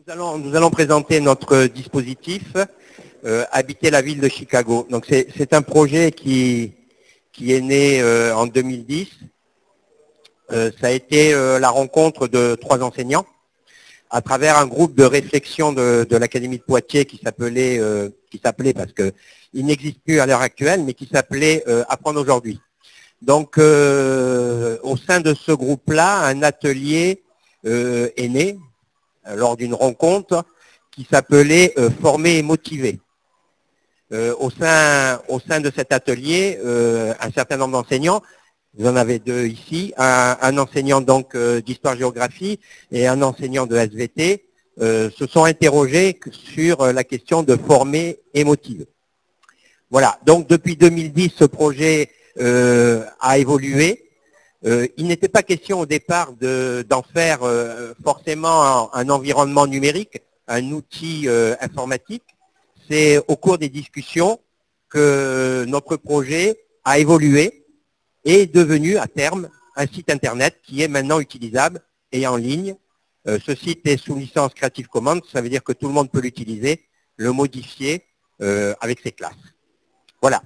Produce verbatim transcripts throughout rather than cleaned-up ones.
Nous allons, nous allons présenter notre dispositif euh, Habiter la ville de Chicago. Donc c'est un projet qui, qui est né euh, en deux mille dix. Euh, ça a été euh, la rencontre de trois enseignants à travers un groupe de réflexion de, de l'Académie de Poitiers qui s'appelait, euh, qui s'appelait parce qu'il n'existe plus à l'heure actuelle, mais qui s'appelait euh, Apprendre aujourd'hui. Donc euh, au sein de ce groupe-là, un atelier euh, est né lors d'une rencontre qui s'appelait euh, Former et motiver. Euh, au, sein, au sein de cet atelier, euh, un certain nombre d'enseignants, vous en avez deux ici, un, un enseignant donc euh, d'histoire-géographie et un enseignant de S V T, euh, se sont interrogés sur la question de former et motiver. Voilà, donc depuis deux mille dix, ce projet euh, a évolué. Euh, il n'était pas question au départ d'en de, faire euh, forcément un, un environnement numérique, un outil euh, informatique. C'est au cours des discussions que notre projet a évolué et est devenu à terme un site internet qui est maintenant utilisable et en ligne. Euh, ce site est sous licence Creative Commons, ça veut dire que tout le monde peut l'utiliser, le modifier euh, avec ses classes. Voilà.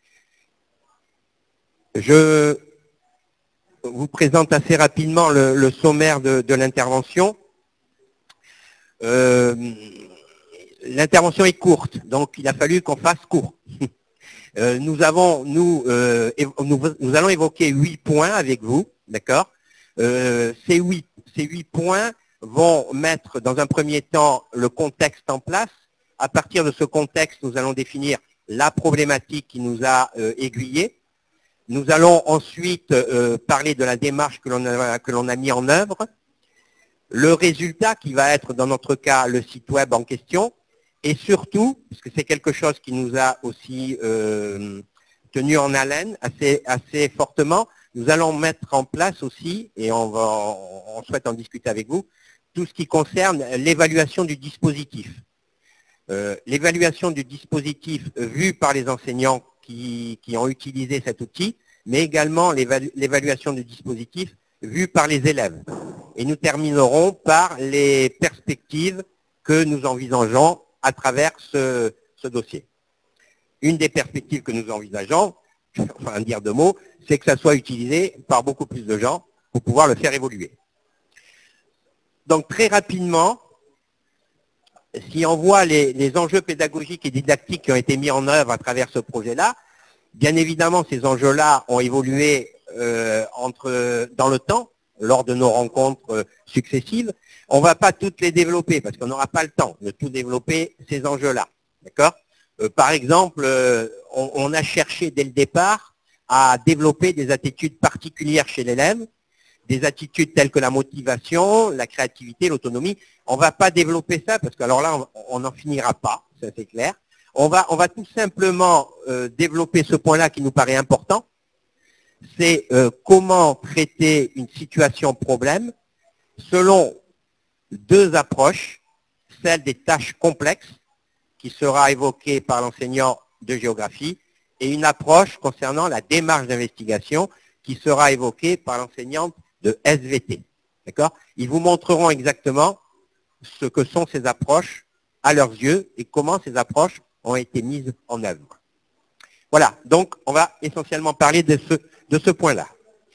Je vous présente assez rapidement le, le sommaire de, de l'intervention. Euh, l'intervention est courte, donc il a fallu qu'on fasse court. euh, nous, avons, nous, euh, nous, nous allons évoquer huit points avec vous, d'accord euh, ces, huit, ces huit points vont mettre dans un premier temps le contexte en place. À partir de ce contexte, nous allons définir la problématique qui nous a euh, aiguillés. Nous allons ensuite euh, parler de la démarche que l'on a, que l'on a mis en œuvre, le résultat qui va être dans notre cas le site web en question, et surtout, parce que c'est quelque chose qui nous a aussi euh, tenu en haleine assez, assez fortement, nous allons mettre en place aussi, et on, va, on souhaite en discuter avec vous, tout ce qui concerne l'évaluation du dispositif. Euh, l'évaluation du dispositif vu par les enseignants qui, qui ont utilisé cet outil, mais également l'évaluation du dispositif vu par les élèves. Et nous terminerons par les perspectives que nous envisageons à travers ce, ce dossier. Une des perspectives que nous envisageons, enfin dire deux mots, c'est que ça soit utilisé par beaucoup plus de gens pour pouvoir le faire évoluer. Donc très rapidement, si on voit les, les enjeux pédagogiques et didactiques qui ont été mis en œuvre à travers ce projet-là, bien évidemment, ces enjeux-là ont évolué euh, entre, dans le temps, lors de nos rencontres euh, successives. On ne va pas toutes les développer, parce qu'on n'aura pas le temps de tout développer, ces enjeux-là. D'accord euh, Par exemple, euh, on, on a cherché dès le départ à développer des attitudes particulières chez l'élève, des attitudes telles que la motivation, la créativité, l'autonomie. On ne va pas développer ça, parce que alors là, on n'en finira pas, ça c'est clair. On va, on va tout simplement euh, développer ce point-là qui nous paraît important. C'est euh, comment traiter une situation problème selon deux approches, celle des tâches complexes, qui sera évoquée par l'enseignant de géographie, et une approche concernant la démarche d'investigation, qui sera évoquée par l'enseignante de S V T. D'accord ? Ils vous montreront exactement ce que sont ces approches à leurs yeux et comment ces approches ont été mises en œuvre. Voilà, donc on va essentiellement parler de ce, de ce point-là.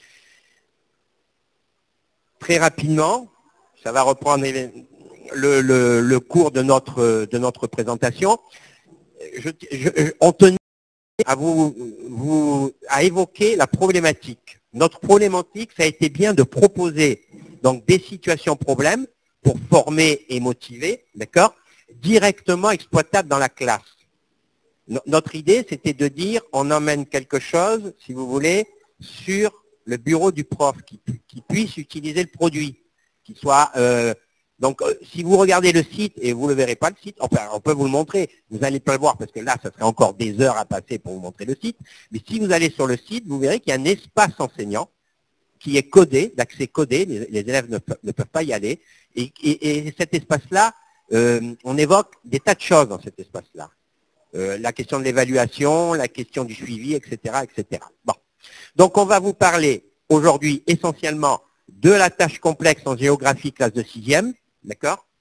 Très rapidement, ça va reprendre le, le, le cours de notre, de notre présentation. Je, je, on tenait à, vous, vous, à évoquer la problématique. Notre problématique, ça a été bien de proposer donc, des situations problèmes pour former et motiver, d'accord, directement exploitables dans la classe. Notre idée, c'était de dire, on emmène quelque chose, si vous voulez, sur le bureau du prof, qui, qui puisse utiliser le produit, qui soit... Euh, donc, si vous regardez le site, et vous ne le verrez pas le site, enfin, on peut vous le montrer, vous n'allez pas le voir, parce que là, ça serait encore des heures à passer pour vous montrer le site, mais si vous allez sur le site, vous verrez qu'il y a un espace enseignant qui est codé, d'accès codé, les, les élèves ne, ne peuvent pas y aller, et, et, et cet espace-là, euh, on évoque des tas de choses dans cet espace-là. Euh, la question de l'évaluation, la question du suivi, et cetera, et cetera. Bon. Donc, on va vous parler aujourd'hui essentiellement de la tâche complexe en géographie classe de sixième, d'accord ?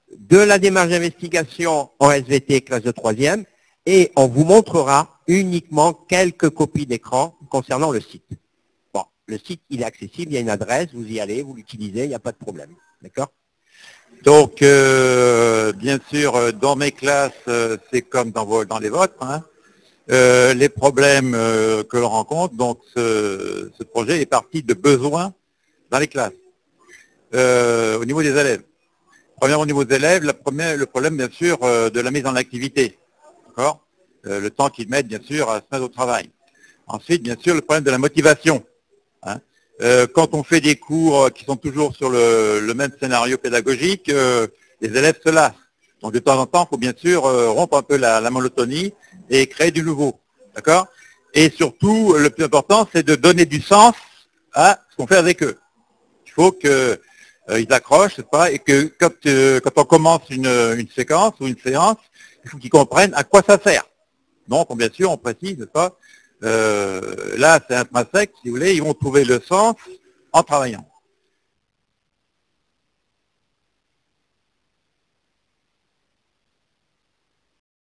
de la démarche d'investigation en S V T classe de troisième, et on vous montrera uniquement quelques copies d'écran concernant le site. Bon, le site, il est accessible, il y a une adresse, vous y allez, vous l'utilisez, il n'y a pas de problème. D'accord? Donc, euh, bien sûr, dans mes classes, euh, c'est comme dans, vos, dans les vôtres, hein. euh, les problèmes euh, que l'on rencontre, donc ce, ce projet est parti de besoins dans les classes, euh, au niveau des élèves. Premièrement, au niveau des élèves, la première, le problème, bien sûr, euh, de la mise en activité, d'accord, euh, le temps qu'ils mettent, bien sûr, à se mettre au travail. Ensuite, bien sûr, le problème de la motivation, hein. Euh, quand on fait des cours qui sont toujours sur le, le même scénario pédagogique, euh, les élèves se lassent. Donc de temps en temps, il faut bien sûr euh, rompre un peu la, la monotonie et créer du nouveau. D'accord? Et surtout, le plus important, c'est de donner du sens à ce qu'on fait avec eux. Il faut qu'ils euh, accrochent, c'est pas, et que quand, euh, quand on commence une, une séquence ou une séance, il faut qu'ils comprennent à quoi ça sert. Donc, bien sûr, on précise, c'est pas. Euh, là, c'est intrinsèque, si vous voulez, ils vont trouver le sens en travaillant.